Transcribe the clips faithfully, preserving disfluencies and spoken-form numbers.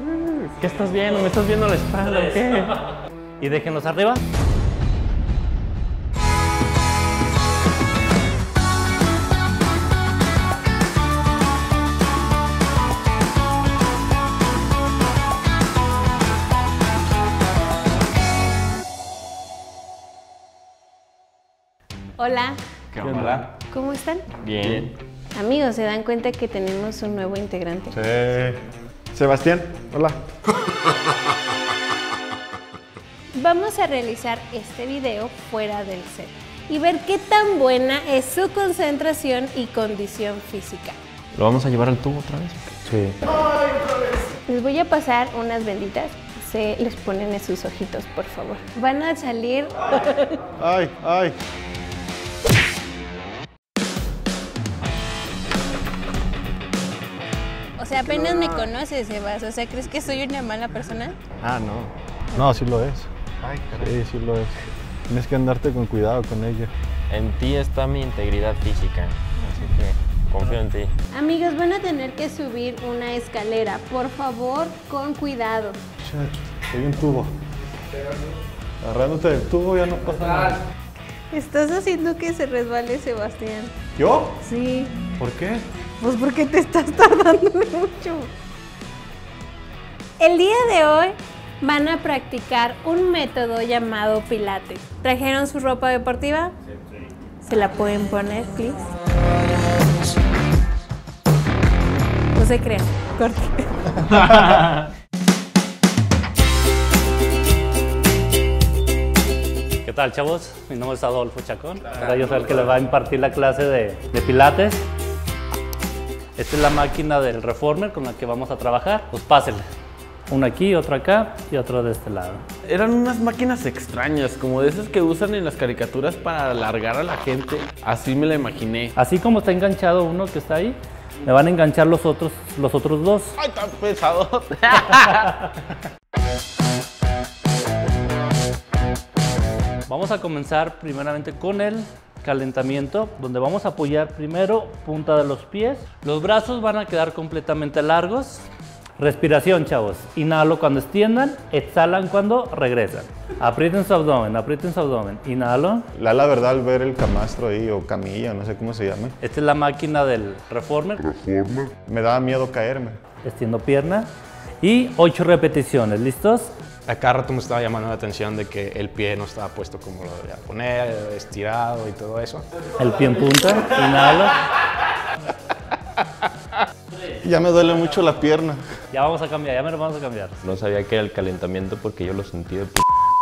¿Qué estás viendo? ¿Me estás viendo la espalda o qué? Y déjenlos arriba. Hola. ¿Qué onda? ¿Cómo están? Bien. Amigos, ¿se dan cuenta que tenemos un nuevo integrante? Sí. Sebastián, hola. Vamos a realizar este video fuera del set y ver qué tan buena es su concentración y condición física. ¿Lo vamos a llevar al tubo otra vez? Sí. Les voy a pasar unas benditas. Se les ponen en sus ojitos, por favor. Van a salir... Ay, ay. O sea, apenas me conoces, Sebas. O sea, ¿crees que soy una mala persona? Ah, no. No, sí lo es. Ay, caray. Sí, sí lo es. Tienes que andarte con cuidado con ella. En ti está mi integridad física, así que confío en ti. Amigos, van a tener que subir una escalera. Por favor, con cuidado. Soy un tubo. Agarrándote del tubo ya no pasa nada. Estás haciendo que se resbale Sebastián. ¿Yo? Sí. ¿Por qué? Pues porque te estás tardando mucho. El día de hoy van a practicar un método llamado Pilates. ¿Trajeron su ropa deportiva? ¿Se la pueden poner, please? No se crean. Corte. ¿Qué tal, chavos? Mi nombre es Adolfo Chacón. Ahora yo soy el que les va a impartir la clase de, de Pilates. Esta es la máquina del Reformer con la que vamos a trabajar. Pues pásenle. Uno aquí, otro acá y otro de este lado. Eran unas máquinas extrañas, como de esas que usan en las caricaturas para alargar a la gente. Así me la imaginé. Así como está enganchado uno que está ahí, me van a enganchar los otros, los otros dos. ¡Ay, tan pesado! Vamos a comenzar primeramente con el calentamiento, donde vamos a apoyar primero punta de los pies. Los brazos van a quedar completamente largos. Respiración, chavos. Inhalo cuando extiendan, exhalan cuando regresan. Aprieten su abdomen, aprieten su abdomen. Inhalo. La, la verdad, al ver el camastro ahí, o camilla, no sé cómo se llame, Esta es la máquina del Reformer. me daba miedo caerme. Extiendo pierna. Y ocho repeticiones, ¿listos? A cada rato me estaba llamando la atención de que el pie no estaba puesto como lo debía poner, estirado y todo eso. El pie en punta, inhalo. Ya me duele mucho la pierna. Ya vamos a cambiar, ya me lo vamos a cambiar. No sabía que era el calentamiento porque yo lo sentí de p***.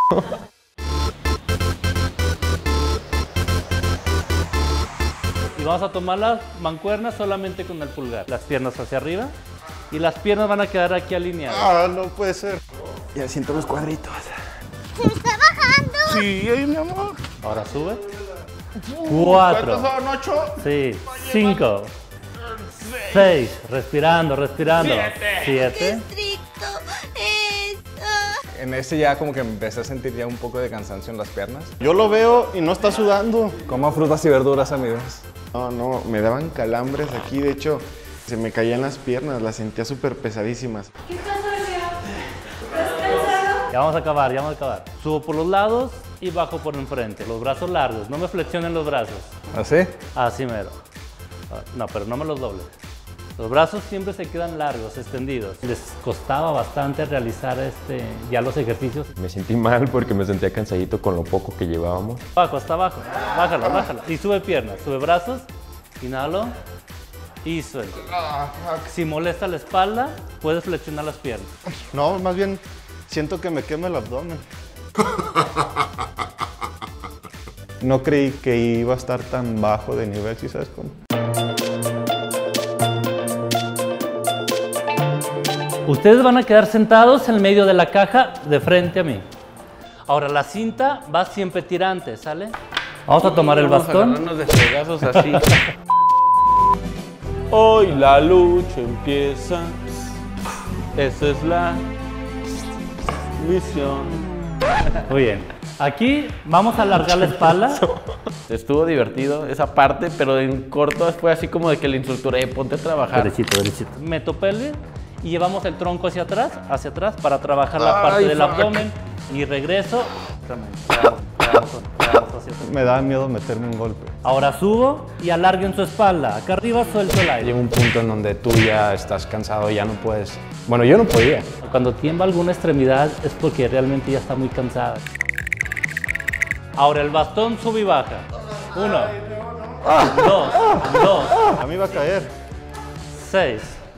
Y vamos a tomar las mancuernas solamente con el pulgar. Las piernas hacia arriba y las piernas van a quedar aquí alineadas. Ah, no puede ser. Ya siento los cuadritos. ¡Se está bajando! Sí, ay, mi amor. Ahora sube. Cuatro. ¿Cuántos son? ¿Ocho? Sí. Cinco. Seis. Respirando, respirando. Siete. ¡Estricto esto! En ese ya como que empecé a sentir ya un poco de cansancio en las piernas. Yo lo veo y no está sudando. Como frutas y verduras, amigos. No, no, me daban calambres aquí. De hecho, se me caían las piernas. Las sentía súper pesadísimas. ¿Qué pasa, Leo? ¿Estás cansado? Ya vamos a acabar, ya vamos a acabar. Subo por los lados y bajo por enfrente. Los brazos largos. No me flexionen los brazos. ¿Así? Así mero. No, pero no me los dobles. Los brazos siempre se quedan largos, extendidos. Les costaba bastante realizar este, ya los ejercicios. Me sentí mal porque me sentía cansadito con lo poco que llevábamos. Abajo, hasta abajo. Bájalo, bájalo. Y sube piernas, sube brazos. Inhalo. Y suelta. Si molesta la espalda, puedes flexionar las piernas. No, más bien siento que me quema el abdomen. No creí que iba a estar tan bajo de nivel, ¿sí sabes cómo? Ustedes van a quedar sentados en medio de la caja de frente a mí. Ahora, la cinta va siempre tirante, ¿sale? Vamos a tomar el Vamos a bastón. agarrarnos de fregazos así. Hoy la lucha empieza. Esa es la misión. Muy bien. Aquí vamos a alargar la espalda. Estuvo divertido esa parte, pero en corto fue así como de que el instructor, eh, ponte a trabajar. Derechito, derechito. Meto pelvis y llevamos el tronco hacia atrás, hacia atrás para trabajar la parte Ay, del fuck. abdomen y regreso. Quedamos, quedamos, quedamos hacia atrás. Me da miedo meterme un golpe. Ahora subo y alarguen su espalda. Acá arriba suelto el aire. Llega un punto en donde tú ya estás cansado y ya no puedes. Bueno, yo no podía. Cuando tiembla alguna extremidad es porque realmente ya está muy cansada. Ahora el bastón sube y baja. Uno, dos, dos, A mí va a caer. seis.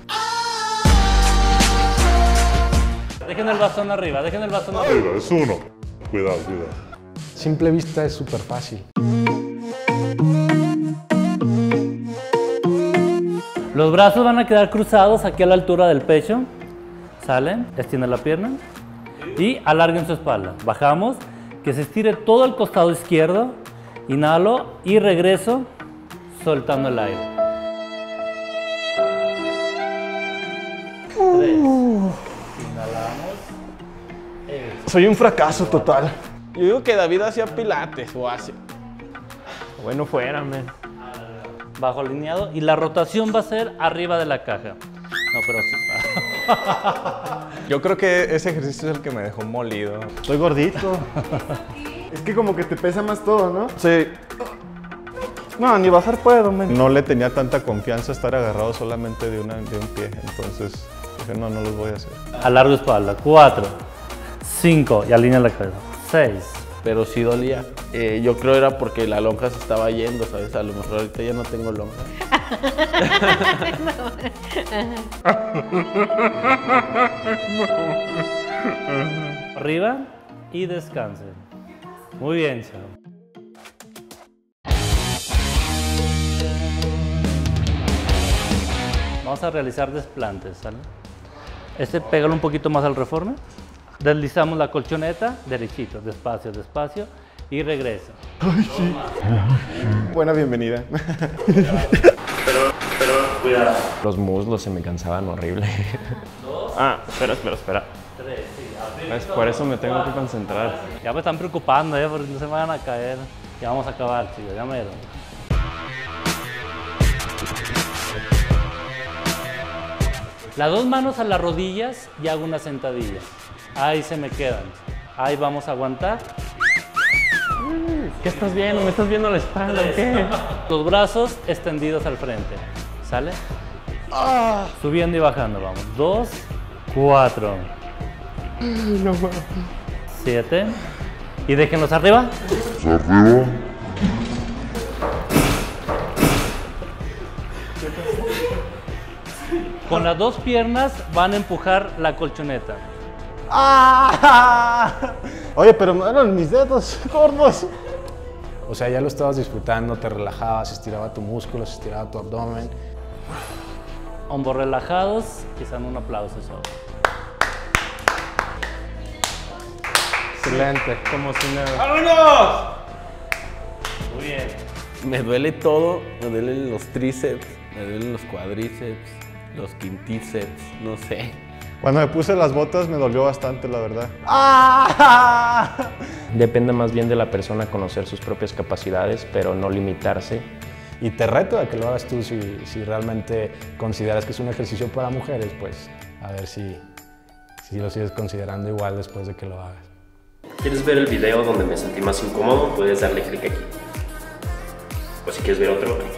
Dejen el bastón arriba, dejen el bastón arriba. Es uno. Cuidado, cuidado. Simple vista es súper fácil. Los brazos van a quedar cruzados aquí a la altura del pecho. Salen, extienden la pierna y alarguen su espalda. Bajamos, que se estire todo el costado izquierdo. Inhalo y regreso, soltando el aire. Tres. Inhalamos. Soy un fracaso total. Yo digo que David hacía pilates o hace. Bueno, fuera, men. Bajo alineado y la rotación va a ser arriba de la caja. No, pero sí. Yo creo que ese ejercicio es el que me dejó molido. Estoy gordito. Es que como que te pesa más todo, ¿no? Sí. No, ni bajar puedo, men. No le tenía tanta confianza estar agarrado solamente de, una, de un pie. Entonces dije, no, no los voy a hacer. Alargo espalda. Cuatro, cinco y alinea la cabeza. Seis. Pero sí dolía. Eh, yo creo era porque la lonja se estaba yendo, ¿sabes? A lo mejor ahorita ya no tengo lonja. Arriba y descansen. Muy bien, chao. Vamos a realizar desplantes, ¿sale? Este pégalo un poquito más al reforme. Deslizamos la colchoneta, derechito, despacio, despacio y regresa. Buena bienvenida. Los muslos se me cansaban horrible. Ah, espera, espera, espera. Tres, sí, Es por eso me tengo que concentrar. ya me están preocupando, ¿eh? Porque no se me van a caer. Ya vamos a acabar, chicos, ya me Las dos manos a las rodillas y hago una sentadilla. Ahí se me quedan. Ahí vamos a aguantar. ¿Qué estás viendo? ¿Me estás viendo la espalda o qué? Los brazos extendidos al frente. ¿Sale? Subiendo y bajando, vamos. Dos, cuatro. Siete. Y déjenlos arriba. Arriba. Con las dos piernas van a empujar la colchoneta. Oye, pero no eran mis dedos gordos. O sea, ya lo estabas disfrutando, te relajabas, se estiraba tu músculo, se estiraba tu abdomen. Hombros relajados, quizás un aplauso solo. Excelente, como si nada. ¡Vámonos! Muy bien. Me duele todo, me duelen los tríceps, me duelen los cuadríceps, los quintíceps, no sé. Cuando me puse las botas me dolió bastante, la verdad. Depende más bien de la persona conocer sus propias capacidades, pero no limitarse. Y te reto a que lo hagas tú si, si realmente consideras que es un ejercicio para mujeres, pues a ver si, si lo sigues considerando igual después de que lo hagas. ¿Quieres ver el video donde me sentí más incómodo? Puedes darle clic aquí. O si quieres ver otro, clic